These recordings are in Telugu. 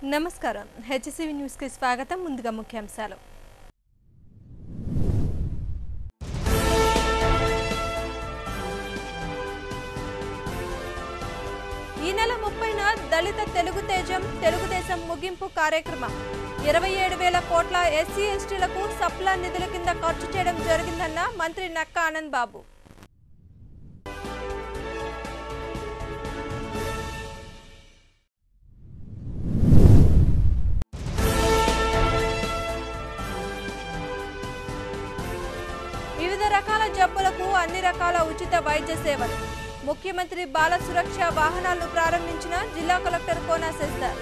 నమస్కారం హెచ్సివి న్యూస్ కి స్వాగతం ముందుగా ముఖ్యాంశాలు ఈ నెల 30న దళిత తెలుగు తేజం తెలుగుదేశం ముగింపు కార్యక్రమం 27,000 కోట్ల ఎస్సీ ఎస్టీలకు సప్లా నిధుల కింద ఖర్చు చేయడం జరిగిందన్న మంత్రి నక్కా ఆనంద్ బాబు వివిధ రకాల జబ్బులకు అన్ని రకాల ఉచిత వైద్య సేవలు ముఖ్యమంత్రి బాల సురక్ష వాహనాలను ప్రారంభించిన జిల్లా కలెక్టర్ కోనా శశిధర్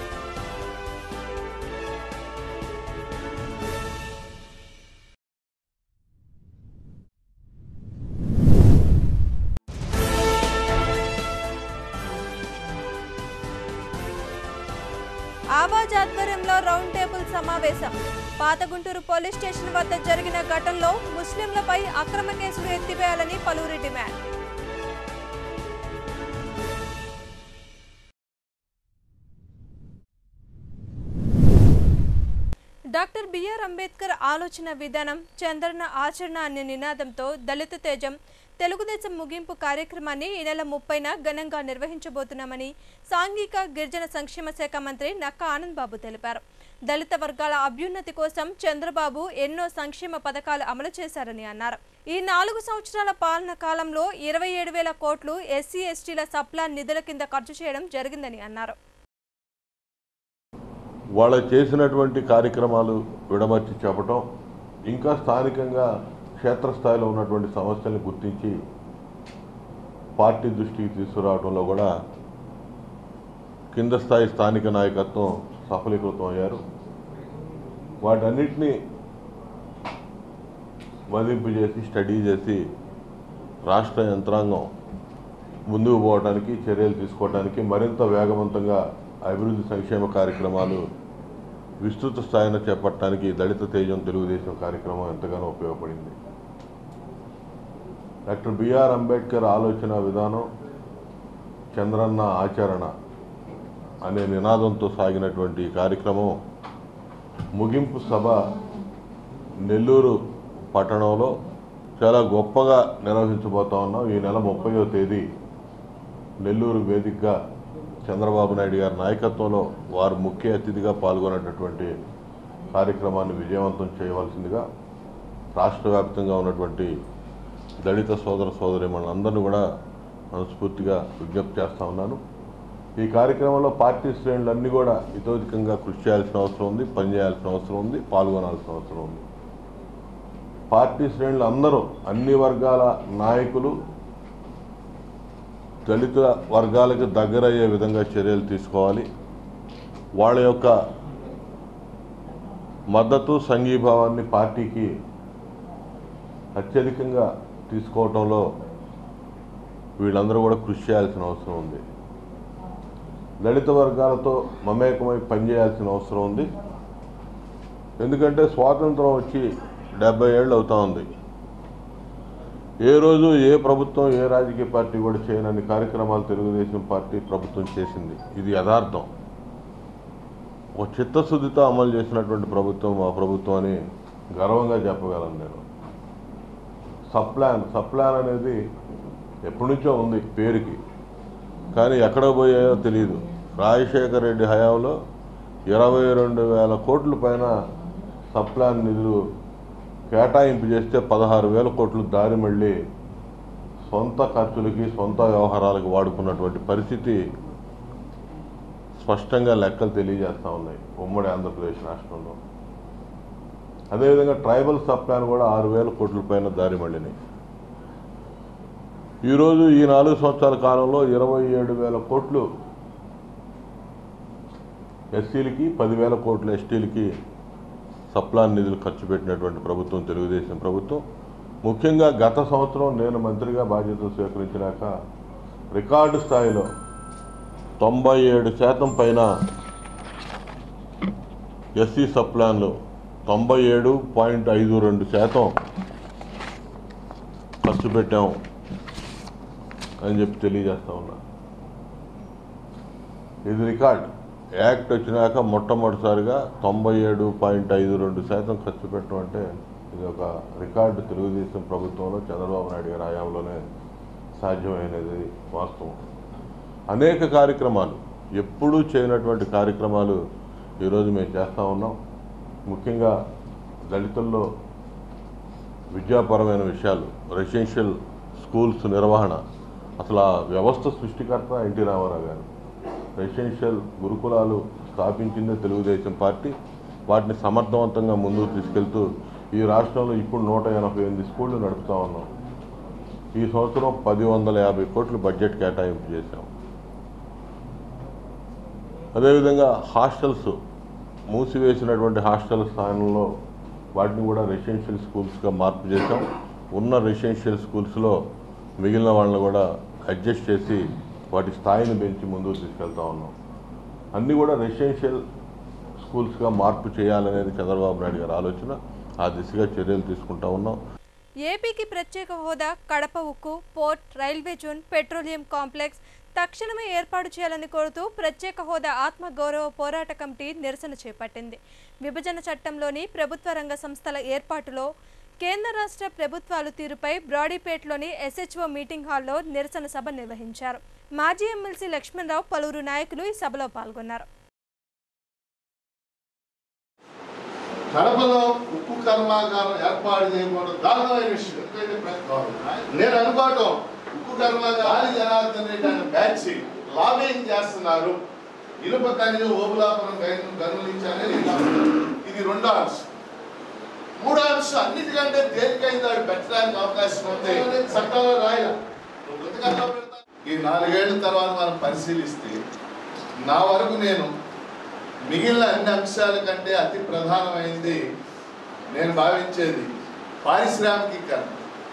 ఆవాజ్ ఆధ్వర్యంలో రౌండ్ టేబుల్ సమావేశం పాతగుంటూరు పోలీస్ స్టేషన్ వద్ద జరిగిన ఘటనలో ముస్లింలపై అక్రమ కేసులు ఎత్తివేయాలని పలువురి డిమాండ్ డాక్టర్ బిఆర్ అంబేద్కర్ ఆలోచన విధానం చంద్రన ఆచరణ అనే నినాదంతో దళిత తేజం తెలుగుదేశం ముగింపు కార్యక్రమాన్ని ఈ నెల 30న ఘనంగా నిర్వహించబోతున్నామని సాంఘిక గిరిజన సంక్షేమ శాఖ మంత్రి నక్కా ఆనంద్ బాబు తెలిపారు. దళిత వర్గాల అభ్యున్నతి కోసం చంద్రబాబు ఎన్నో సంక్షేమ పథకాలు అమలు చేశారని అన్నారు. ఈ 4 సంవత్సరాల పాలన కాలంలో 27,000 కోట్లు ఎస్సీ ఎస్టీల సప్లా నిధుల కింద ఖర్చు చేయడం జరిగిందని అన్నారు. వాళ్ళు చేసినటువంటి కార్యక్రమాలు విడమర్చి చెప్పటం, ఇంకా స్థానికంగా క్షేత్రస్థాయిలో ఉన్నటువంటి సమస్యలను గుర్తించి పార్టీ దృష్టికి తీసుకురావడంలో కూడా కింద స్థాయి స్థానిక నాయకత్వం సఫలీకృతం అయ్యారు. వాటన్నిటినీ మదింపు చేసి స్టడీ చేసి రాష్ట్ర యంత్రాంగం ముందుకు పోవడానికి చర్యలు తీసుకోవడానికి మరింత వేగవంతంగా అభివృద్ధి సంక్షేమ కార్యక్రమాలు విస్తృత స్థాయిలో చేపట్టడానికి దళిత తేజం తెలుగుదేశం కార్యక్రమం ఎంతగానో ఉపయోగపడింది. డాక్టర్ బిఆర్ అంబేద్కర్ ఆలోచన విధానం చంద్రన్న ఆచరణ అనే నినాదంతో సాగినటువంటి కార్యక్రమం ముగింపు సభ నెల్లూరు పట్టణంలో చాలా గొప్పగా నిర్వహించబోతా ఉన్నాం. ఈ నెల 30వ తేదీ నెల్లూరు వేదికగా చంద్రబాబు నాయుడు గారి నాయకత్వంలో వారు ముఖ్య అతిథిగా పాల్గొనేటటువంటి కార్యక్రమాన్ని విజయవంతం చేయవలసిందిగా రాష్ట్ర వ్యాప్తంగా ఉన్నటువంటి దళిత సోదర సోదరీమణులందరినీ కూడా మనస్ఫూర్తిగా విజ్ఞప్తి చేస్తూ ఉన్నాను. ఈ కార్యక్రమంలో పార్టీ శ్రేణులన్నీ కూడా ఇతోధికంగా కృషి చేయాల్సిన అవసరం ఉంది, పనిచేయాల్సిన అవసరం ఉంది, పాల్గొనాల్సిన అవసరం ఉంది. పార్టీ శ్రేణులు అందరూ అన్ని వర్గాల నాయకులు దళిత వర్గాలకు దగ్గరయ్యే విధంగా చర్యలు తీసుకోవాలి. వాళ్ళ యొక్క మద్దతు సంఘీభావాన్ని పార్టీకి అత్యధికంగా తీసుకోవడంలో వీళ్ళందరూ కూడా కృషి చేయాల్సిన అవసరం ఉంది. దళిత వర్గాలతో మమేకమై పనిచేయాల్సిన అవసరం ఉంది. ఎందుకంటే స్వాతంత్రం వచ్చి 70 ఏళ్ళు అవుతా ఉంది. ఏ రోజు ఏ ప్రభుత్వం ఏ రాజకీయ పార్టీ కూడా చేయనన్ని కార్యక్రమాలు తెలుగుదేశం పార్టీ ప్రభుత్వం చేసింది. ఇది యథార్థం. ఒక చిత్తశుద్ధితో అమలు చేసినటువంటి ప్రభుత్వం మా ప్రభుత్వం అని గర్వంగా చెప్పగలను నేను. సప్లాన్ అనేది ఎప్పటి నుంచో ఉంది పేరుకి, కానీ ఎక్కడ పోయాయో తెలియదు. రాజశేఖర రెడ్డి హయాంలో 22,000 కోట్ల పైన సప్లాన్ నిధులు కేటాయింపు చేస్తే 16,000 కోట్లు దారి మళ్ళీ సొంత ఖర్చులకి సొంత వ్యవహారాలకు వాడుకున్నటువంటి పరిస్థితి స్పష్టంగా లెక్కలు తెలియజేస్తూ ఉన్నాయి ఉమ్మడి ఆంధ్రప్రదేశ్ రాష్ట్రంలో. అదేవిధంగా ట్రైబల్ సప్లాన్ కూడా 6,000 కోట్ల పైన దారి మళ్ళినాయి. ఈరోజు ఈ 4 సంవత్సరాల కాలంలో 27,000 కోట్లు ఎస్సీలకి, 10,000 కోట్లు ఎస్టీలకి సప్లాన్ నిధులు ఖర్చు పెట్టినటువంటి ప్రభుత్వం తెలుగుదేశం ప్రభుత్వం. ముఖ్యంగా గత సంవత్సరం నేను మంత్రిగా బాధ్యతలు స్వీకరించినాక రికార్డు స్థాయిలో 97% పైన ఎస్సీ సప్లాన్లు 97.52% ఖర్చు పెట్టాం అని చెప్పి తెలియజేస్తా ఉన్నా. ఇది రికార్డ్. యాక్ట్ వచ్చినాక మొట్టమొదటిసారిగా 97.52% ఖర్చు పెట్టడం అంటే ఇది ఒక రికార్డు. తెలుగుదేశం ప్రభుత్వంలో చంద్రబాబు నాయుడు గారి హయాంలోనే సాధ్యమైనది వాస్తవం. అనేక కార్యక్రమాలు, ఎప్పుడూ చేయనటువంటి కార్యక్రమాలు ఈరోజు మేము చేస్తూ ఉన్నాం. ముఖ్యంగా దళితుల్లో విద్యాపరమైన విషయాలు, రెసిడెన్షియల్ స్కూల్స్ నిర్వహణ, అసలు ఆ వ్యవస్థ సృష్టికర్త ఎన్టీ రామారావు గారు. రెసిడెన్షియల్ గురుకులాలు స్థాపించిందే తెలుగుదేశం పార్టీ. వాటిని సమర్థవంతంగా ముందుకు తీసుకెళ్తూ ఈ రాష్ట్రంలో ఇప్పుడు 188 స్కూళ్ళు నడుపుతూ ఉన్నాం. ఈ సంవత్సరం 1,150 కోట్లు బడ్జెట్ కేటాయింపు చేశాం. అదేవిధంగా హాస్టల్స్, మూసివేసినటువంటి హాస్టల్ స్థానంలో వాటిని కూడా రెసిడెన్షియల్ స్కూల్స్గా మార్పు చేశాం. ఉన్న రెసిడెన్షియల్ స్కూల్స్లో మిగిలిన వాళ్ళని కూడా అడ్జస్ట్ చేసి వాటి స్థాయిని పెంచి ముందుకు తీసుకెళ్తా ఉన్నాం. అన్నీ కూడా రెసిడెన్షియల్ స్కూల్స్గా మార్పు చేయాలనేది చంద్రబాబు నాయుడు గారి ఆలోచన. ఆ దిశగా చర్యలు తీసుకుంటా ఉన్నాం. ఏపీకి ప్రత్యేక హోదా, కడప ఉక్కు, port, railway zone, petroleum complex తక్షణమే ఏర్పాటు చేయాలని కోరుతూ ప్రత్యేక హోదా ఆత్మగౌరవ పోరాట కమిటీ నిరసన చేపట్టింది. విభజన చట్టంలోని ప్రభుత్వ రంగ సంస్థల ఏర్పాటులో కేంద్ర రాష్ట్ర ప్రభుత్వాలు తీరుపై బ్రాడీపేటలోని SHO మీటింగ్ హాల్లో నిరసన సభ నిర్వహించారు. మాజీ ఎమ్మెల్సీ లక్ష్మణరావు, పలువురు నాయకులు ఈ సభలో పాల్గొన్నారు. కడపలో ఉక్కు కర్మాగారం ఏర్పాటు చేయకూడదు, దారుణమైన విషయం. నేను అనుకోవటం ఉక్కు కర్మాగారం జనార్దన్ రెడ్డి అనే బ్యాచ్ లాబింగ్ చేస్తున్నారు. ఇనుప ఖనిజం ఓబులాపురం గనులించాలని ఇది రెండో అంశం. మూడో అంశం అన్నిటికంటే తేలికైంది వాడు పెట్టడానికి అవకాశం ఉంది, చట్టంలో రాయాల. ఈ 4 ఏళ్ల తర్వాత మనం పరిశీలిస్తే నా వరకు నేను మిగిలిన అన్ని అంశాల కంటే అతి ప్రధానమైనది నేను భావించేది పారిశ్రామికీకరణ.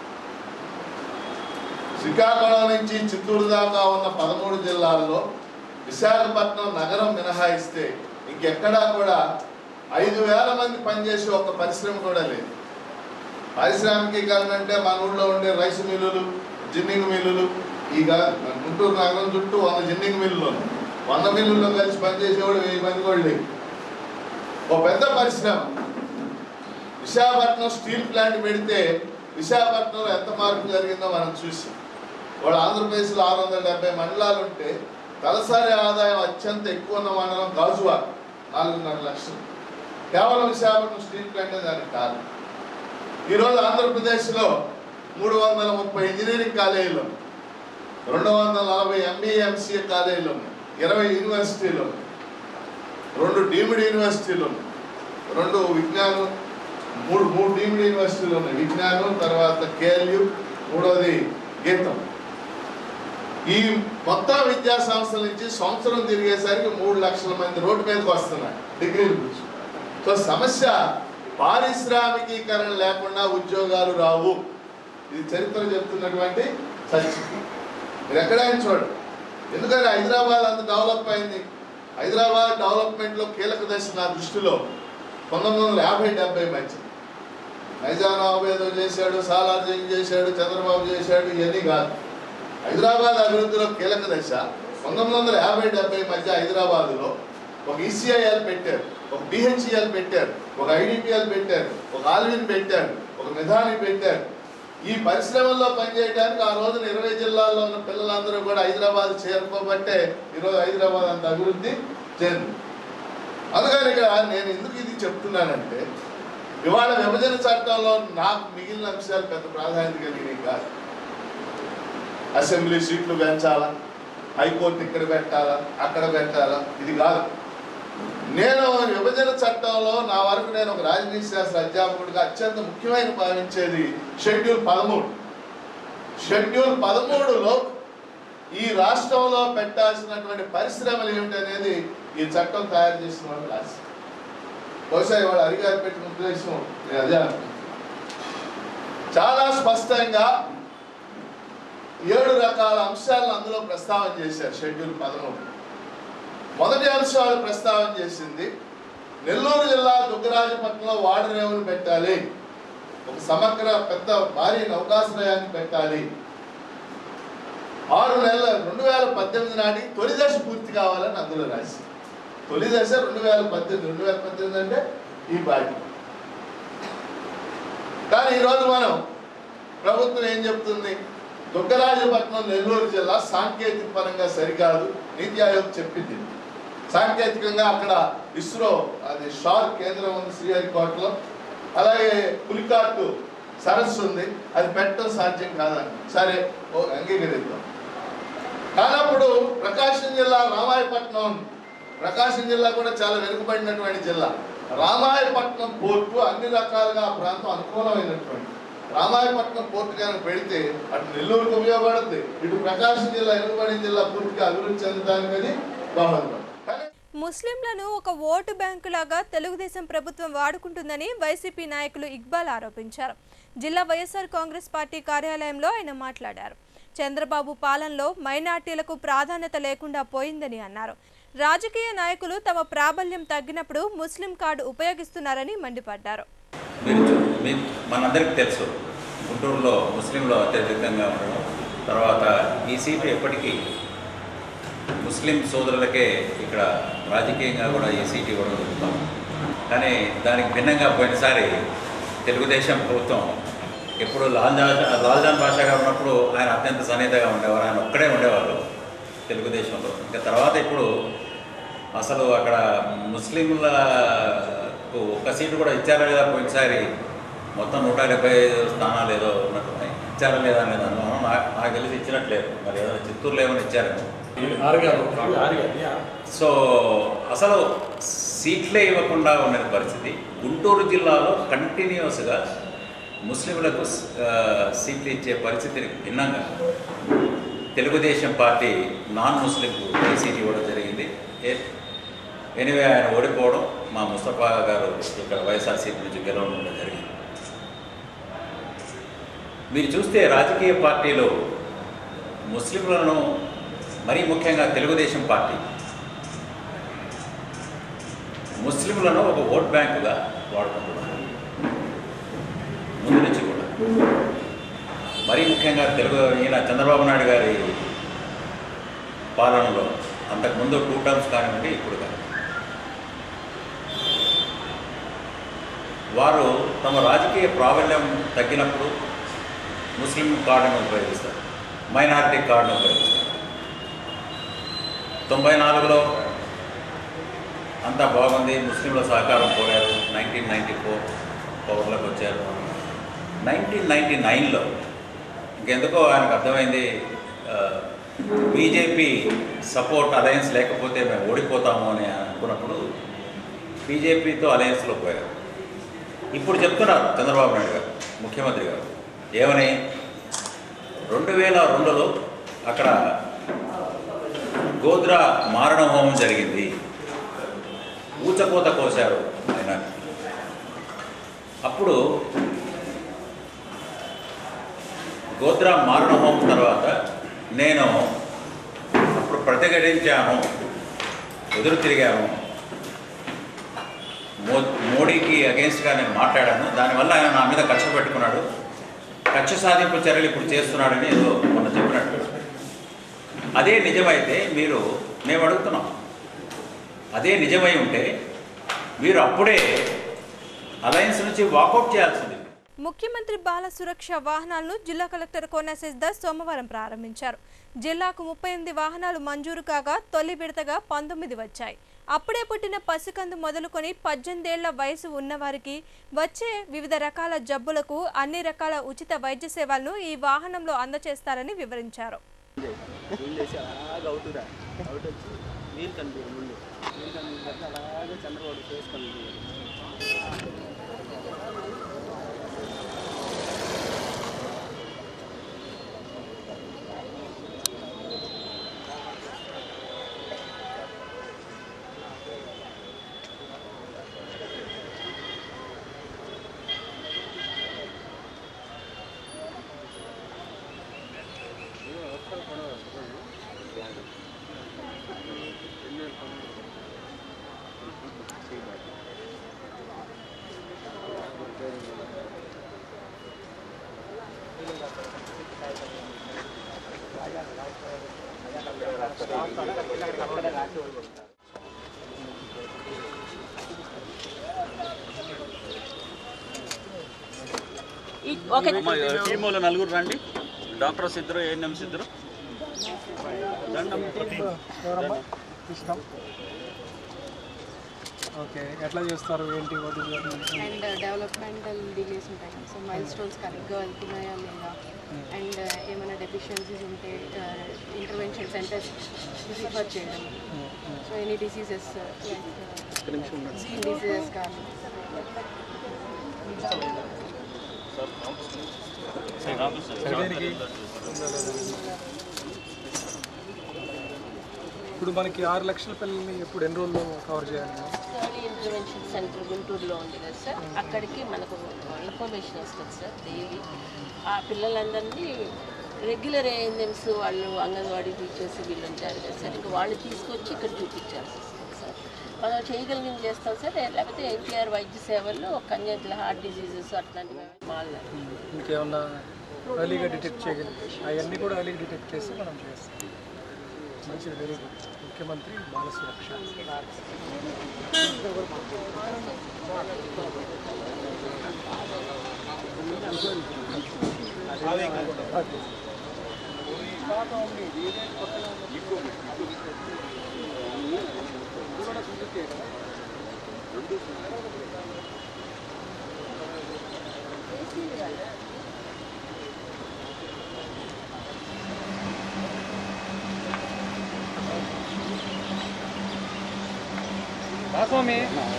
శ్రీకాకుళం నుంచి చిత్తూరు దాకా ఉన్న 13 జిల్లాల్లో విశాఖపట్నం నగరం మినహాయిస్తే ఇంకెక్కడా కూడా 5,000 మంది పనిచేసే ఒక పరిశ్రమ కూడా లేదు. పారిశ్రామికీకరణ అంటే మన ఊళ్ళో ఉండే రైస్ మిల్లులు, జిన్నింగ్ మిల్లులు, ఈ గుంటూరు నగరం చుట్టూ 100 జిన్నింగ్ మిల్లులు, 100 మిల్లుల్లో కలిసి పనిచేసేవాడు 1000 మంది కూడా లేవు. ఒక పెద్ద పరిశ్రమ విశాఖపట్నం స్టీల్ ప్లాంట్ పెడితే విశాఖపట్నంలో ఎంత మార్పు జరిగిందో మనం చూసాం. వాళ్ళు ఆంధ్రప్రదేశ్లో 670 మండలాలు ఉంటే తలసరి ఆదాయం అత్యంత ఎక్కువ ఉన్న మండలం గాజువాక, 4.5 లక్షలు. కేవలం విశాఖపట్నం స్టీల్ ప్లాంట్ దానికి కాదు. ఈరోజు ఆంధ్రప్రదేశ్లో 330 ఇంజనీరింగ్ కాలేజీలు ఉన్నాయి, 240 MBA MCA కాలేజీలు ఉన్నాయి, 20 యూనివర్సిటీలు ఉన్నాయి, 2 డీమ్డ్ యూనివర్సిటీలు ఉన్నాయి, 2 విజ్ఞానం, 3 డీమ్డ్ యూనివర్సిటీలు ఉన్నాయి, విజ్ఞానం, తర్వాత KLU, 3వది గీతం. ఈ మొత్తం విద్యా సంస్థల నుంచి సంవత్సరం తిరిగేసరికి 3 లక్షల మంది రోడ్డు మీదకి వస్తున్నారు డిగ్రీలు గురించి. సో సమస్య పారిశ్రామికీకరణ లేకుండా ఉద్యోగాలు రావు. ఇది చరిత్ర చెప్తున్నటువంటి సత్యం. మీరు ఎక్కడైనా చూడండి. ఎందుకంటే హైదరాబాద్ అంత డెవలప్ అయింది. హైదరాబాద్ డెవలప్మెంట్లో కీలక దశ నా దృష్టిలో 1950-70 మధ్య నైజాం నవాబు ఏదో చేశాడు, సాలార్ జంగ్ చేశాడు, చంద్రబాబు చేశాడు, ఇవన్నీ కాదు. హైదరాబాద్ అభివృద్ధిలో కీలక దశ 1950-70 మధ్య హైదరాబాదులో ఒక ECIL పెట్టారు, ఒక BHEL పెట్టారు, ఒక IDPL పెట్టారు, ఒక ఆల్విన్ పెట్టారు, ఒక మిధాని పెట్టారు. ఈ పరిశ్రమల్లో పనిచేయడానికి ఆ రోజున 20 జిల్లాల్లో ఉన్న పిల్లలందరూ కూడా హైదరాబాద్ చేరుకోబట్టే ఈరోజు హైదరాబాద్ అంత అభివృద్ధి చెంది. అందుకని ఇక్కడ నేను ఎందుకు ఇది చెప్తున్నానంటే ఇవాళ విభజన చట్టంలో నాకు మిగిలిన అంశాలు పెద్ద ప్రాధాన్యత కలిగినవి కాదు. అసెంబ్లీ సీట్లు పెంచాలా, హైకోర్టు ఇక్కడ పెట్టాలా, అక్కడ పెట్టాలా, ఇది కాదు. నేను విభజన చట్టంలో నా వరకు నేను ఒక రాజనీతి శాస్త్ర అధ్యాపకుడిగా అత్యంత ముఖ్యమైన భావించేది షెడ్యూల్ 13. షెడ్యూల్ 13లో ఈ రాష్ట్రంలో పెట్టాల్సినటువంటి పరిశ్రమలు ఏమిటి అనేది ఈ చట్టం తయారు చేసిన వాళ్ళు రాసి బహుశా ఇవాళ అధికారి పెట్టిన ఉద్దేశం నేను అదే అనుకుంటున్నాను. చాలా స్పష్టంగా 7 రకాల అంశాలను అందులో ప్రస్తావన చేశారు. షెడ్యూల్ 13 మొదటి అంశాలు ప్రస్తావన చేసింది నెల్లూరు జిల్లా దుగ్గరాజపట్నంలో వాటర్ రేవును పెట్టాలి, ఒక సమగ్ర పెద్ద భారీ నౌకాశ్రయాన్ని పెట్టాలి, 6 నెలల 2018 నాటికి తొలి దశ పూర్తి కావాలని అందులో రాసి తొలి దశ 2018 అంటే ఈ బాధ్యత. కానీ ఈరోజు మనం ప్రభుత్వం ఏం చెప్తుంది, దుగ్గరాజపట్నం నెల్లూరు జిల్లా సాంకేతిక పరంగా సరికాదు, నీతి ఆయోగ్ చెప్పింది. సాంకేతికంగా అక్కడ ఇస్రో అది షార్ కేంద్రం ఉంది శ్రీహరికోటలో, అలాగే పులికాటు సరస్సు ఉంది, అది పెట్టడం సాధ్యం కాదని సరే అంగీకరిద్దాం. కానప్పుడు ప్రకాశం జిల్లా రామాయపట్నం ఉంది. ప్రకాశం జిల్లా కూడా చాలా వెనుకబడినటువంటి జిల్లా. రామాయపట్నం పోర్టు అన్ని రకాలుగా ఆ ప్రాంతం అనుకూలమైనటువంటి రామాయపట్నం పోర్టు కనుక పెడితే అటు నెల్లూరుకు ఉపయోగపడుతుంది, ఇటు ప్రకాశం జిల్లా వెనుకబడిన జిల్లా పూర్తిగా అభివృద్ధి చెందడానికి అది దోహదపడుతుంది. ముస్లింలను ఒక ఓటు బ్యాంకులాగా తెలుగుదేశం ప్రభుత్వం వాడుకుంటుందని వైసీపీ నాయకులు ఇక్బాల్ ఆరోపించారు. జిల్లా వైఎస్ఆర్ కాంగ్రెస్ పార్టీ కార్యాలయంలో ఆయన మాట్లాడారు. చంద్రబాబు పాలనలో మైనార్టీలకు ప్రాధాన్యత లేకుండా పోయిందని అన్నారు. రాజకీయ నాయకులు తమ ప్రాబల్యం తగ్గినప్పుడు ముస్లిం కార్డు ఉపయోగిస్తున్నారని మండిపడ్డారు. మనందరికీ తెలుసు, గుంటూరులో ముస్లింలు అత్యధికంగా ఉండడం, తర్వాత ఈ సీటు ఎప్పటికీ ముస్లిం సోదరులకే ఇక్కడ రాజకీయంగా కూడా ఈ సీటు ఇవ్వడం జరుగుతాం. కానీ దానికి భిన్నంగా పోయినసారి తెలుగుదేశం ప్రభుత్వం ఎప్పుడు లాల్జాన్ బాషా గారు ఉన్నప్పుడు ఆయన అత్యంత సన్నిహితంగా ఉండేవారు, ఆయన ఒక్కడే ఉండేవారు తెలుగుదేశంలో. ఇంకా తర్వాత ఇప్పుడు అసలు అక్కడ ముస్లింలకు ఒక్క సీటు కూడా ఇచ్చారా లేదా, పోయినసారి మొత్తం 175 స్థానాలు ఏదో ఉన్నట్టున్నాయి, ఇచ్చారా లేదా అనేది అనుమానం. నాకు తెలిసి ఇచ్చినట్లేదు, మరి ఏదో చిత్తూరులో ఏమైనా ఇచ్చారేమో. సో అసలు సీట్లే ఇవ్వకుండా ఉన్న పరిస్థితి. గుంటూరు జిల్లాలో కంటిన్యూస్గా ముస్లింలకు సీట్లు ఇచ్చే పరిస్థితికి భిన్నంగా తెలుగుదేశం పార్టీ నాన్ ముస్లింకు ఈ సీట్ ఇవ్వడం జరిగింది. ఎనివే ఆయన ఓడిపోవడం, మా ముస్తఫా గారు ఇక్కడ వైఎస్ఆర్సీపీ నుంచి గెలవడం జరిగింది. మీరు చూస్తే రాజకీయ పార్టీలో ముస్లింలను, మరీ ముఖ్యంగా తెలుగుదేశం పార్టీ ముస్లింలను ఒక ఓట్ బ్యాంకుగా వాడుకుంటున్నారు ముందు నుంచి కూడా. మరీ ముఖ్యంగా ఈయన చంద్రబాబు నాయుడు గారి పాలనలో, అంతకుముందు 2 టర్మ్స్ కానివ్వండి, ఇప్పుడు కానీ వారు తమ రాజకీయ ప్రాబల్యం తగ్గినప్పుడు ముస్లిం కార్డును ఉపయోగిస్తారు, మైనారిటీ కార్డును ఉపయోగిస్తారు. 94లో అంతా బాగుంది, ముస్లింల సహకారం కోరారు, 1994 పవర్లోకి వచ్చారు. 1999లో ఇంకెందుకో ఆయనకు అర్థమైంది, బీజేపీ సపోర్ట్ అలయన్స్ లేకపోతే మేము ఓడిపోతాము అని అనుకున్నప్పుడు బీజేపీతో అలయన్స్లో పోయారు. ఇప్పుడు చెప్తున్నారు చంద్రబాబు నాయుడు గారు, ముఖ్యమంత్రి గారు, ఏమని 2002లో అక్కడ గోద్రా మారణ హోమం జరిగింది, ఊచకోత కోశారు ఆయన. అప్పుడు గోద్రా మారణ హోమం తర్వాత నేను అప్పుడు ప్రతిఘటించాను, ఎదురు తిరిగాను, మోడీకి అగెన్స్ట్గా నేను మాట్లాడాను. దానివల్ల ఆయన నా మీద కక్ష పెట్టుకున్నాడు, కక్ష సాధింపు చర్యలు ఇప్పుడు చేస్తున్నాడని ఏదో మొన్న చెప్పినట్టు. అదే నిజమైతే మేము అడుగుతున్నాం, అదే నిజమై ఉంటే మీరు అప్పుడే అలయన్స్ నుంచి వాకౌట్ చేయాల్సింది. ముఖ్యమంత్రి బాల సురక్ష వాహనాలను జిల్లా కలెక్టర్ కోన శశిధర్ సోమవారం ప్రారంభించారు. జిల్లాకు 38 వాహనాలు మంజూరు కాగా తొలి విడతగా 19 వచ్చాయి. అప్పుడే పుట్టిన పసికందు మొదలుకొని 18 ఏళ్ల వయసు ఉన్నవారికి వచ్చే వివిధ రకాల జబ్బులకు అన్ని రకాల ఉచిత వైద్య సేవలను ఈ వాహనంలో అందజేస్తారని వివరించారు. టీంలో నలుగురు రండి, డాక్టర్స్ ఇద్దరు, ఏఎన్ఎంస్ ఇద్దరు. ఓకే, ఎట్లా చేస్తారు ఏంటి? అండ్ డెవలప్మెంటల్ డిలేస్ ఉంటాయి, సో మైల్ స్టోన్స్ కరెక్ట్గా వెళ్తున్నాయా లేదా, అండ్ ఏమైనా డెఫిషియన్సీస్ ఉంటే ఇంటర్వెన్షన్ సెంటర్స్ రిఫర్ చేయడం. సో ఎనీ డిసీజెస్ డిసీజెస్ కానీ ఇప్పుడు మనకి 6 లక్షల పిల్లల్ని ఎప్పుడు ఎన్ని రోజుల్లో కవర్ చేయాలి? ఎర్లీ ఇంటర్వెన్షన్ సెంటర్ గుంటూరులో ఉంది కదా సార్, అక్కడికి మనకు ఇన్ఫర్మేషన్ వస్తుంది సార్ డైలీ. ఆ పిల్లలందరినీ రెగ్యులర్ ఏఎన్ఎంస్ వాళ్ళు, అంగన్వాడీ టీచర్స్ వీళ్ళు ఉంటారు కదా సార్, ఇంకా వాళ్ళు తీసుకొచ్చి ఇక్కడ చూపించాల్సి వస్తుంది సార్. మనం చేయగలిగింది చేస్తాం సార్. లేకపోతే ఎన్టీఆర్ వైద్య సేవల్లో కన్యట్ల హార్ట్ డిసీజెస్ అట్లాంటివి మాల్లో ఇంకేమన్నా ఎర్లీగా డిటెక్ట్ చేయగలిగి అవన్నీ కూడా ఎర్లీగా డిటెక్ట్ చేసి మనం చేస్తాం. మంచిది, వెరీ గుడ్. ముఖ్యమంత్రి బాల సురక్ష. స్వామి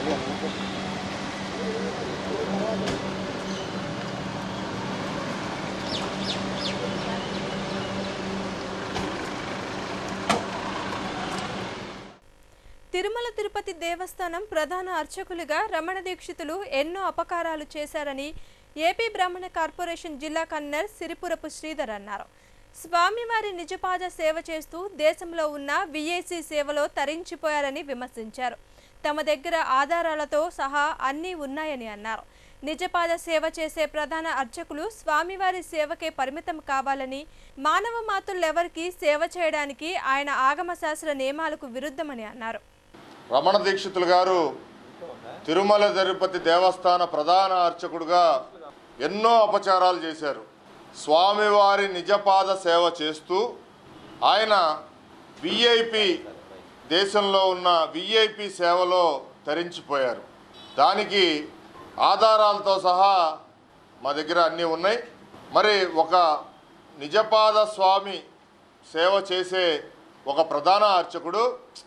తిరుమల తిరుపతి దేవస్థానం ప్రధాన అర్చకులుగా రమణ దీక్షితులు ఎన్నో అపకారాలు చేశారని ఏపీ బ్రాహ్మణ కార్పొరేషన్ జిల్లా కన్వీనర్ సిరిపురపు శ్రీధర్ అన్నారు. స్వామివారి నిజపాద సేవ చేస్తూ దేశంలో ఉన్న విఐసి సేవలో తరించిపోయారని విమర్శించారు. తమ దగ్గర ఆధారాలతో సహా అన్నీ ఉన్నాయని అన్నారు. నిజపాద సేవ చేసే ప్రధాన అర్చకులు స్వామివారి సేవకే పరిమితం కావాలని, మానవ మాతృలెవరికి సేవ చేయడానికి ఆయన ఆగమ శాస్త్ర నియమాలకు విరుద్ధమని అన్నారు. రమణ దీక్షితులు గారు తిరుమల తిరుపతి దేవస్థాన ప్రధాన అర్చకుడుగా ఎన్నో అపచారాలు చేశారు. స్వామివారి నిజపాద సేవ చేస్తూ ఆయన విఐపి, దేశంలో ఉన్న విఐపి సేవలో తరించిపోయారు. దానికి ఆధారాలతో సహా మా దగ్గర అన్నీ ఉన్నాయి. మరి ఒక నిజపాద స్వామి సేవ చేసే ఒక ప్రధాన అర్చకుడు,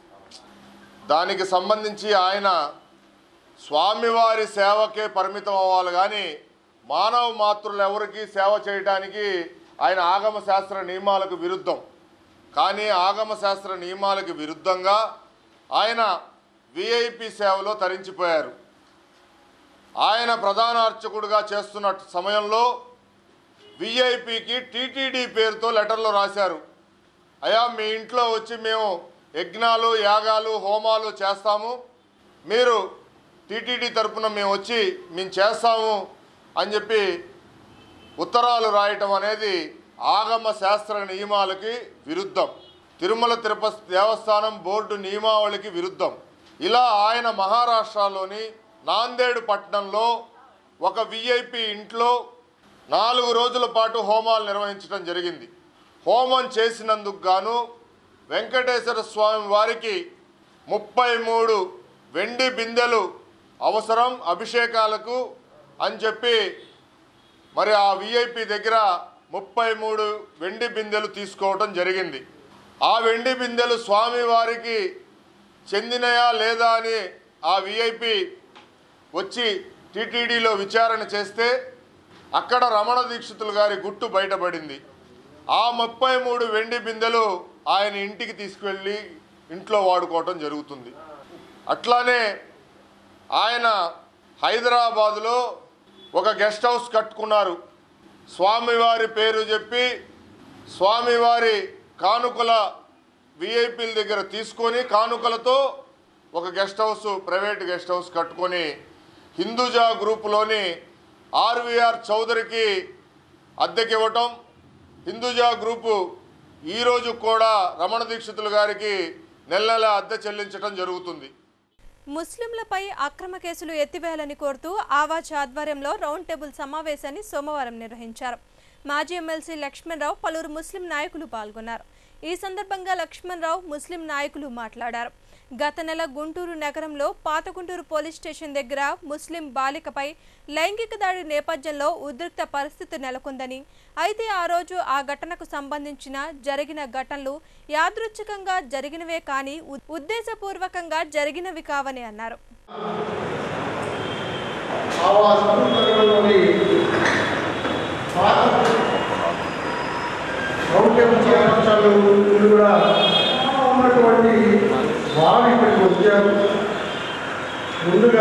దానికి సంబంధించి ఆయన స్వామివారి సేవకే పరిమితం అవ్వాలి కానీ మానవ మాతృలు ఎవరికి సేవ చేయడానికి ఆయన ఆగమ శాస్త్ర నియమాలకు విరుద్ధం. కానీ ఆగమ శాస్త్ర నియమాలకు విరుద్ధంగా ఆయన విఐపి సేవలో తరించిపోయారు. ఆయన ప్రధాన అర్చకుడుగా చేస్తున్న సమయంలో విఐపికి టీటీడీ పేరుతో లెటర్లు రాశారు. అయ్యా, మీ ఇంట్లో వచ్చి మేము యజ్ఞాలు, యాగాలు, హోమాలు చేస్తాము, మీరు టీటీడీ తరపున మేము వచ్చి మేము చేస్తాము అని చెప్పి ఉత్తరాలు రాయటం అనేది ఆగమ శాస్త్ర నియమాలకి విరుద్ధం. తిరుమల తిరుపతి దేవస్థానం బోర్డు నియమావళికి విరుద్ధం. ఇలా ఆయన మహారాష్ట్రలోని నాందేడు పట్టణంలో ఒక విఐపి ఇంట్లో 4 రోజుల పాటు హోమాలు నిర్వహించడం జరిగింది. హోమం చేసినందుకు గాను వెంకటేశ్వర స్వామి వారికి 33 వెండి బిందెలు అవసరం అభిషేకాలకు అని చెప్పి మరి ఆ విఐపి దగ్గర 33 వెండి బిందెలు తీసుకోవటం జరిగింది. ఆ వెండి బిందెలు స్వామివారికి చెందినయా లేదా అని ఆ విఐపి వచ్చి టీటీడీలో విచారణ చేస్తే అక్కడ రమణ దీక్షితులు గారి గుట్టు బయటపడింది. ఆ 33 వెండి బిందెలు ఆయన ఇంటికి తీసుకువెళ్ళి ఇంట్లో వాడుకోవటం జరుగుతుంది. అట్లానే ఆయన హైదరాబాదులో ఒక గెస్ట్ హౌస్ కట్టుకున్నారు. స్వామివారి పేరు చెప్పి స్వామివారి కానుకల విఐపీల దగ్గర తీసుకొని కానుకలతో ఒక guest house, private guest house కట్టుకొని హిందూజా గ్రూపులోని ఆర్వీఆర్ చౌదరికి అద్దెకి ఇవ్వటం, హిందూజా గ్రూపు ఈరోజు కూడా రమణ దీక్షితులు గారికి నెల నెల అద్దె చెల్లించడం జరుగుతుంది. ముస్లింలపై అక్రమ కేసులు ఎత్తివేయాలని కోరుతూ ఆవాజ్ ఆధ్వర్యంలో రౌండ్ టేబుల్ సమావేశాన్ని సోమవారం నిర్వహించారు. మాజీ ఎమ్మెల్సీ లక్ష్మణరావు, పలువురు ముస్లిం నాయకులు పాల్గొన్నారు. ఈ సందర్భంగా లక్ష్మణరావు ముస్లిం నాయకులు మాట్లాడారు. గత నెల గుంటూరు నగరంలో పాత గుంటూరు పోలీస్ స్టేషన్ దగ్గర ముస్లిం బాలికపై లైంగిక దాడి నేపథ్యంలో ఉద్రిక్త పరిస్థితి నెలకొందని, అయితే ఆ రోజు ఆ ఘటనకు సంబంధించిన జరిగిన ఘటనలు యాదృచ్ఛికంగా జరిగినవే కానీ ఉద్దేశపూర్వకంగా జరిగినవి కావని అన్నారు. ఉన్నటువంటి వారు ఇక్కడికి వచ్చారు. ముందుగా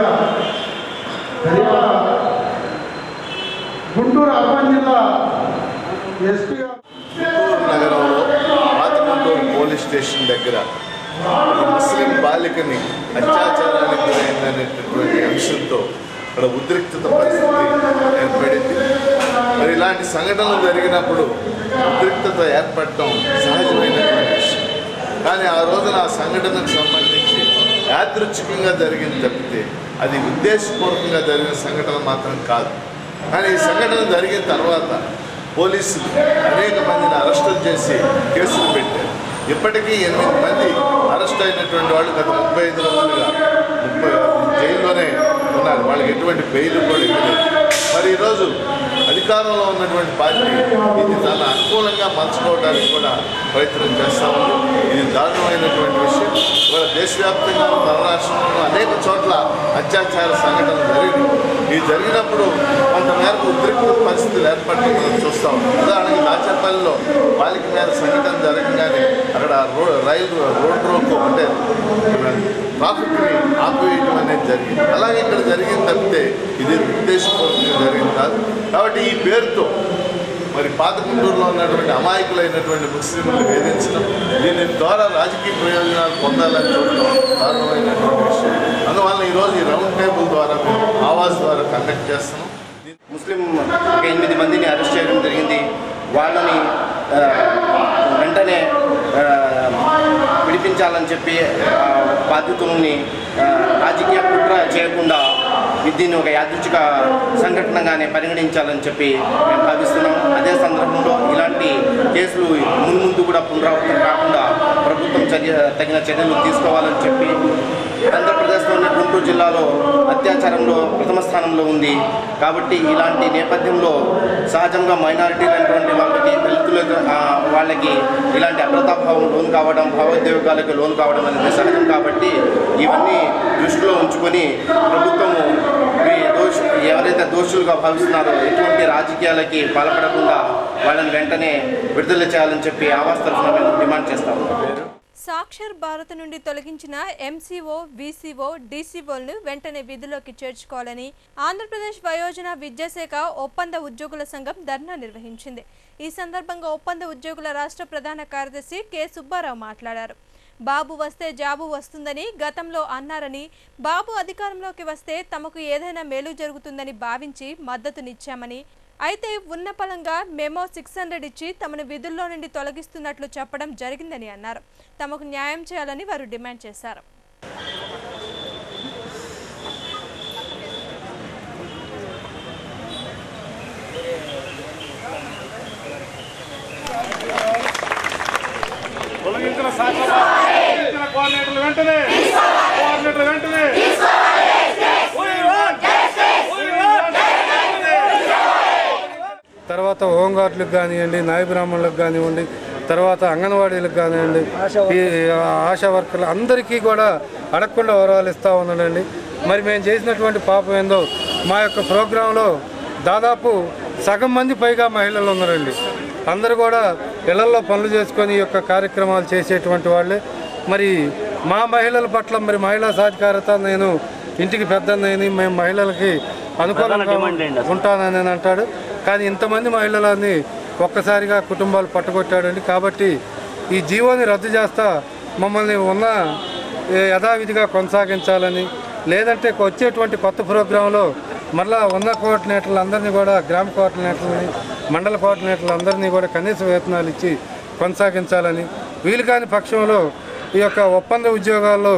గుంటూరు అర్బన్ జిల్లా ఎస్పీ గుంటూరు నగరంలో పాత గుంటూరు పోలీస్ స్టేషన్ దగ్గర ముస్లిం బాలికని అత్యాచారానికి గురైందనేటటువంటి అంశంతో ఇక్కడ ఉద్రిక్తత పరిస్థితి ఏర్పడింది. మరి ఇలాంటి సంఘటనలు జరిగినప్పుడు ఉద్రిక్తత ఏర్పడటం సహజమైనటువంటి విషయం. కానీ ఆ రోజున ఆ సంఘటనకు సంబంధించి యాదృచ్ఛికంగా జరిగింది తప్పితే అది ఉద్దేశపూర్వకంగా జరిగిన సంఘటన మాత్రం కాదు. కానీ ఈ సంఘటన జరిగిన తర్వాత పోలీసులు అనేక మందిని అరెస్టులు చేసి కేసులు పెట్టారు. ఇప్పటికీ 8 మంది అరెస్ట్ అయినటువంటి వాళ్ళు గత 35 రోజులుగా జైల్లోనే ఉన్నారు. వాళ్ళకి ఎటువంటి బెయిల్ కూడా ఇవ్వలేదు. మరి ఈరోజు అధికారంలో ఉన్నటువంటి పార్టీ ఇది చాలా అనుకూలంగా మలుచుకోవడానికి కూడా ప్రయత్నం చేస్తూ ఉంది. ఇది దారుణమైనటువంటి విషయం. ఇవాళ దేశవ్యాప్తంగా మన రాష్ట్రంలో అనేక చోట్ల అత్యాచార సంఘటనలు జరిగినాయి. ఇది జరిగినప్పుడు కొంతమేరకు ఉద్రిక్త పరిస్థితులు ఏర్పడటం మనం చూస్తూ ఉన్నాం. ఉదాహరణకి దాచేపల్లిలో బాలిక మీద సంఘటన జరగగానే అక్కడ రోడ్ రోకో అంటే ట్రాఫిక్ని ఆపివేయడం అనేది జరిగింది. అలాగే ఇక్కడ జరిగింది తప్పితే ఇది ఉద్దేశపూర్వకంగా జరిగింది కాదు. కాబట్టి ఈ పేరుతో మరి పాత గుంటూరులో ఉన్నటువంటి అమాయకులైనటువంటి ముస్లింలు వేధించడం, దీని ద్వారా రాజకీయ ప్రయోజనాలు పొందాలని చూడటం దారుణమైనటువంటి విషయం. అందువల్ల ఈరోజు ఈ రౌండ్ టేబుల్ ద్వారా మేము ఆవాజ్ ద్వారా కండక్ట్ చేస్తున్నాం. ముస్లిం 8 మందిని అరెస్ట్ చేయడం జరిగింది. వాళ్ళని వెంటనే విడిపించాలని చెప్పి బాధితుల్ని రాజకీయ కుట్ర చేయకుండా దీన్ని ఒక యాదృచ్ఛిక సంఘటనగానే పరిగణించాలని చెప్పి మేము భావిస్తున్నాం. అదే సందర్భంలో ఇలాంటి కేసులు ముందు కూడా పునరావృతం కాకుండా ప్రభుత్వం తగిన చర్యలు తీసుకోవాలని చెప్పి ఆంధ్రప్రదేశ్లోని గుంటూరు జిల్లాలో అత్యాచారంలో ప్రథమ స్థానంలో ఉంది. కాబట్టి ఇలాంటి నేపథ్యంలో సహజంగా మైనారిటీలు అయినటువంటి వాళ్ళకి, దళితులకు వాళ్ళకి ఇలాంటి అభద్రతాభావం లోను కావడం, భావోద్వేగాలకు లోను కావడం అనేది సహజం. కాబట్టి ఇవన్నీ దృష్టిలో ఉంచుకొని ప్రభుత్వము ఎవరైతే దోషులుగా భావిస్తున్నారో ఎటువంటి రాజకీయాలకి పాల్పడకుండా వాళ్ళని వెంటనే విడుదల చేయాలని చెప్పి ఆవాస్ తరఫున మేము డిమాండ్ చేస్తాము. సాక్షర్ భారత్ నుండి తొలగించిన ఎంసీఓ, వీసీఓ, డీసీఓలను వెంటనే విధుల్లోకి చేర్చుకోవాలని ఆంధ్రప్రదేశ్ వయోజన విద్యాశాఖ ఒప్పంద ఉద్యోగుల సంఘం ధర్నా నిర్వహించింది. ఈ సందర్భంగా ఒప్పంద ఉద్యోగుల రాష్ట్ర ప్రధాన కార్యదర్శి కె సుబ్బారావు మాట్లాడారు. బాబు వస్తే జాబు వస్తుందని గతంలో అన్నారని, బాబు అధికారంలోకి వస్తే తమకు ఏదైనా మేలు జరుగుతుందని భావించి మద్దతునిచ్చామని, అయితే ఉన్న పలంగా మెమో 600 ఇచ్చి తమను విధుల్లో నుండి తొలగిస్తున్నట్లు చెప్పడం జరిగిందని అన్నారు. తమకు న్యాయం చేయాలని వారు డిమాండ్ చేశారు. తర్వాత హోంగార్డులకు కానివ్వండి, నాయ బ్రాహ్మణులకు కానివ్వండి, తర్వాత అంగన్వాడీలకు కానివ్వండి, ఈ ఆశా వర్కర్లు అందరికీ కూడా అడగకుండా వరాలు ఇస్తూ ఉన్నాడండి. మరి మేము చేసినటువంటి పాపం ఏందో, మా యొక్క ప్రోగ్రాంలో దాదాపు సగం మంది పైగా మహిళలు ఉన్నారండి. అందరూ కూడా ఇళ్లలో పనులు చేసుకొని ఈ యొక్క కార్యక్రమాలు చేసేటువంటి వాళ్ళే. మరి మా మహిళల పట్ల మరి మహిళా సాధికారత, నేను ఇంటికి పెద్దనని, మేము మహిళలకి అనుకూలంగా ఉంటానని అంటాడు. కానీ ఇంతమంది మహిళలని ఒక్కసారిగా కుటుంబాలు పట్టుకొట్టాడండి. కాబట్టి ఈ జీవోని రద్దు చేస్తా మమ్మల్ని ఉన్న యథావిధిగా కొనసాగించాలని, లేదంటే వచ్చేటువంటి కొత్త ప్రోగ్రాంలో మళ్ళా ఉన్న కోఆర్డినేటర్లందరినీ కూడా, గ్రామ కోఆర్డినేటర్లని, మండల కోఆర్డినేటర్లందరినీ కూడా కనీస వేతనాలు ఇచ్చి కొనసాగించాలని, వీలు కాని పక్షంలో ఈ యొక్క ఒప్పంద ఉద్యోగాల్లో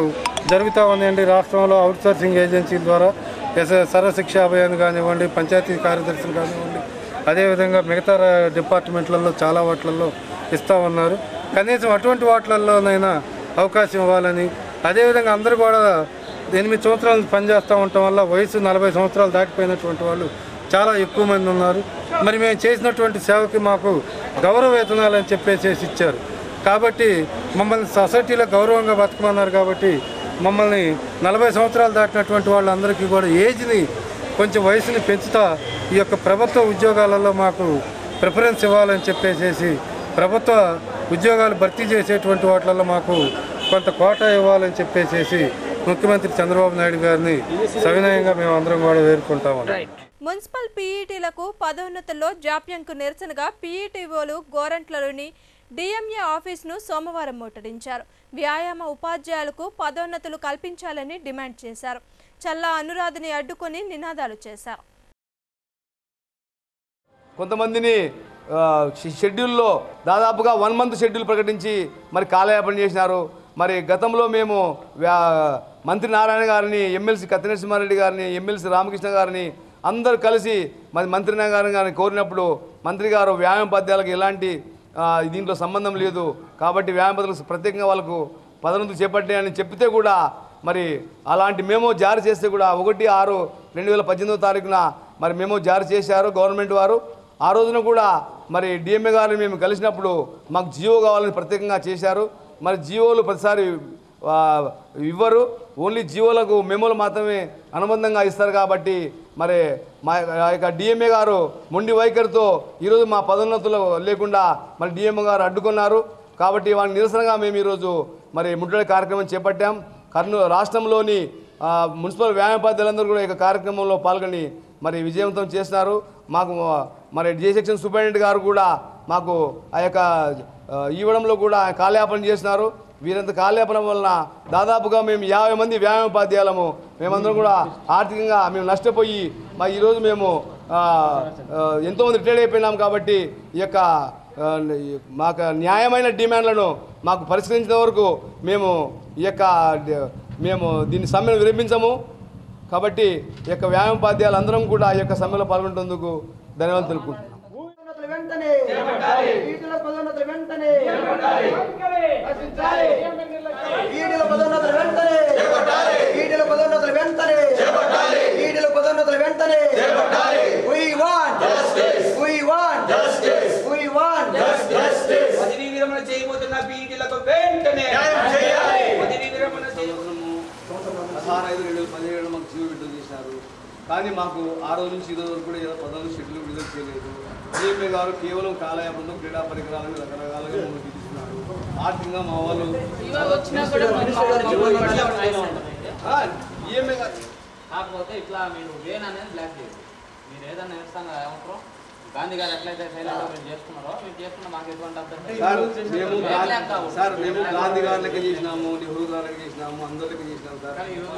జరుగుతూ ఉందండి. రాష్ట్రంలో అవుట్సోర్సింగ్ ఏజెన్సీల ద్వారా సర్వశిక్ష అభియాన్ కానివ్వండి, పంచాయతీ కార్యదర్శులు కానివ్వండి, అదేవిధంగా మిగతా డిపార్ట్మెంట్లలో చాలా వాటిలలో ఇస్తూ ఉన్నారు. కనీసం అటువంటి వాటిలలోనైనా అవకాశం ఇవ్వాలని, అదేవిధంగా అందరూ కూడా 8 సంవత్సరాలు పనిచేస్తూ ఉండటం వల్ల వయసు 40 సంవత్సరాలు దాటిపోయినటువంటి వాళ్ళు చాలా ఎక్కువ మంది ఉన్నారు. మరి మేము చేసినటువంటి సేవకి మాకు గౌరవ వేతనాలు అని చెప్పేసి ఇచ్చారు. కాబట్టి మమ్మల్ని సొసైటీలో గౌరవంగా బతకమన్నారు. కాబట్టి మమ్మల్ని 40 సంవత్సరాలు దాటినటువంటి వాళ్ళందరికీ కూడా ఏజ్ని కొంచెం వయసుని పెంచుతా ఈ యొక్క ప్రభుత్వ ఉద్యోగాలలో మాకు ప్రిఫరెన్స్ ఇవ్వాలని చెప్పేసి ప్రభుత్వ ఉద్యోగాలు భర్తీ చేసేటువంటి వాటిలలో మాకు కొంత కోటా ఇవ్వాలని చెప్పేసి ముఖ్యమంత్రి చంద్రబాబు నాయుడు గారిని సవినయంగా మేము అందరం కూడా వేడుకుంటాము. మున్సిపల్ పీఈటీలకు పదోన్నతుల్లో జాప్యంకు నిరసనగా పీఈటీఓలు గోరంట్లలోని డిఎంఏ ఆఫీసును సోమవారం ముట్టడించారు. వ్యాయామ ఉపాధ్యాయులకు పదోన్నతులు కల్పించాలని డిమాండ్ చేశారు. చల్లా అనురాధని అడ్డుకొని నినాదాలు చేశారు. కొంతమందిని షెడ్యూల్లో దాదాపుగా 1 మంత్ షెడ్యూల్ ప్రకటించి మరి కాలయాపన చేసినారు. మరి గతంలో మేము మంత్రి నారాయణ గారిని, ఎమ్మెల్సీ కత్తి నరసింహారెడ్డి గారిని, ఎమ్మెల్సీ రామకృష్ణ గారిని అందరూ కలిసి మరి మంత్రి నారాయణ గారిని కోరినప్పుడు మంత్రి గారు వ్యాయామోపాధ్యాయులకు ఎలాంటి దీంట్లో సంబంధం లేదు కాబట్టి వ్యాయామోపాధ్యాయులకు ప్రత్యేకంగా వాళ్ళకు పదోన్నతులు చేపట్టాయని చెప్తే కూడా మరి అలాంటి మేమో జారీ చేస్తే కూడా 1/6/2018 మరి మేమో జారీ చేశారు గవర్నమెంట్ వారు. ఆ రోజున కూడా మరి డిఎంఏ గారిని మేము కలిసినప్పుడు మాకు జియో కావాలని ప్రత్యేకంగా చేశారు. మరి జియోలు ప్రతిసారి ఇవ్వరు, ఓన్లీ జియోలకు మెమోలు మాత్రమే అనుబంధంగా ఇస్తారు. కాబట్టి మరి మా యొక్క డిఎంఏ గారు మొండి వైఖరితో ఈరోజు మా పదోన్నతులు లేకుండా మరి డిఎంఏ గారు అడ్డుకున్నారు. కాబట్టి వారి నిరసనగా మేము ఈరోజు మరి ముట్టడి కార్యక్రమం చేపట్టాం. రాష్ట్రంలోని మున్సిపల్ వ్యాయామోపాధ్యాయులందరూ కూడా ఈ కార్యక్రమంలో పాల్గొని మరి విజయవంతం చేస్తున్నారు. మాకు మరి జే సెక్షన్ సూపరింటెండెంట్ గారు కూడా మాకు ఆ యొక్క ఇవ్వడంలో కూడా కాలయాపన చేస్తున్నారు. వీరంత కాలయాపన వలన దాదాపుగా మేము 50 మంది వ్యాయామోపాధ్యాయులము మేమందరం కూడా ఆర్థికంగా మేము నష్టపోయి ఈరోజు మేము ఎంతోమంది రిటైర్డ్ అయిపోయినాం. కాబట్టి ఈ యొక్క మాకు న్యాయమైన డిమాండ్లను మాకు పరిష్కరించిన వరకు మేము దీన్ని సమ్మెను విరమించము. కాబట్టి ఈ యొక్క వ్యాయామోపాధ్యాయులు అందరం కూడా ఈ యొక్క సమ్మెలో పాల్గొంటేందుకు ధన్యవాదాలు తెలుపుకుంటున్నాం. మాకు జీవో విడుదల చేశారు. కానీ మాకు ఆ రోజు నుంచి ఈ రోజు వరకు కూడా 14 షెడ్యూల్ విడుదల చేయలేదు. డిఎంఏ గారు కేవలం కాలయాపనలో క్రీడా పరికరాలను రకరకాలుగా ముందుకు తీసుకున్నారు. ఆర్థికంగా మా వాళ్ళు డిఎంఏ గారు కాకపోతే ఇట్లా మీరు వేన్ అనేది బ్లాక్ చేయదు. మీరు ఏదైనా నిరసన ఏమంటారు గాంధీ గారు ఎట్లయితే మీరు చేసుకున్నారో మీరు చేసుకున్న మాకు ఎటువంటి సార్ మేము గాంధీ గారి లెక్క చేసినాము, నెహ్రూ గారి లెక్క చేసినాము, అందరి లెక్క చేసినాము సార్.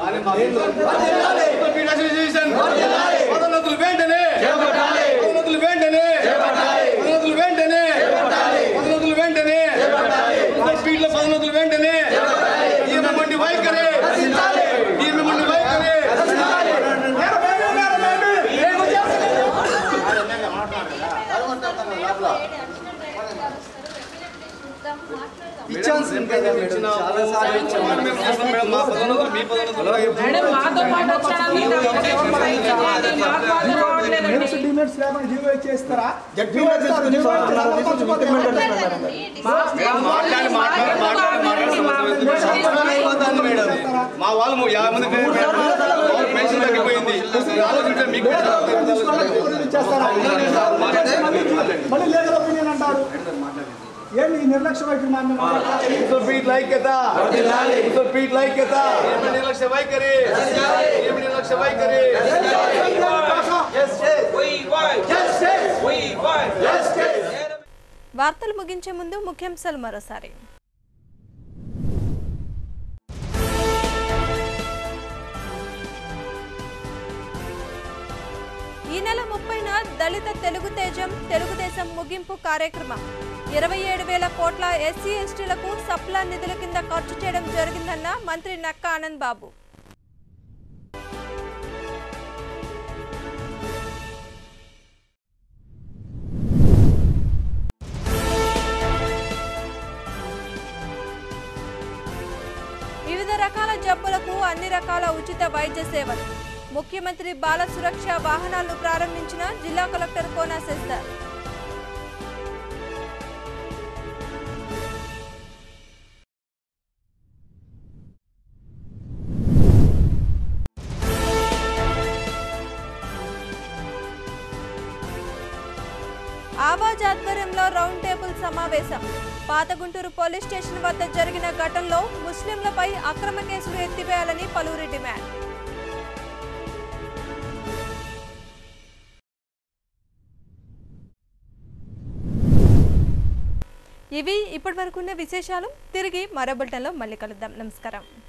పదోన్నతులు వెంటనే పదోన్నతులు వెంటనే పదోన్నతులు వెంటనే పదోన్నతులు వెంటనే స్పీడ్లో పదోన్నతులు వెంటనే ఈమె వైఖరి ఈమె వైఖరి మా వాళ్ళు 50 మంది పెన్షన్ తగ్గిపోయింది. ఏంటి నిర్లక్ష్య వైఖరి నిర్లక్ష్య వైఖరి నిర్లక్ష్య వైఖరి వార్తలు ముగించే ముందు ముఖ్యాంశాలు మరోసారి. ఈ నెల 30న దళిత తెలుగు తేజం తెలుగుదేశం ముగింపు కార్యక్రమం 27,000 కోట్ల ఎస్సీ ఎస్టీలకు సప్లా నిధుల కింద ఖర్చు చేయడం జరిగిందన్న మంత్రి నక్కా ఆనంద్ బాబు. వివిధ రకాల జబ్బులకు అన్ని రకాల ఉచిత వైద్య సేవలు. ముఖ్యమంత్రి బాల సురక్ష వాహనాలను ప్రారంభించిన జిల్లా కలెక్టర్ కోనా శశిధర్. ఆవాజ్ ఆధ్వర్యంలో రౌండ్ టేబుల్ సమావేశం. పాత గుంటూరు పోలీస్ స్టేషన్ వద్ద జరిగిన ఘటనలో ముస్లింలపై అక్రమ కేసులు ఎత్తివేయాలని పలువురి డిమాండ్. ఇవి ఇప్పటివరకున్న విశేషాలు. తిరిగి మరో బులెటిన్లో మళ్ళీ కలుద్దాం. నమస్కారం.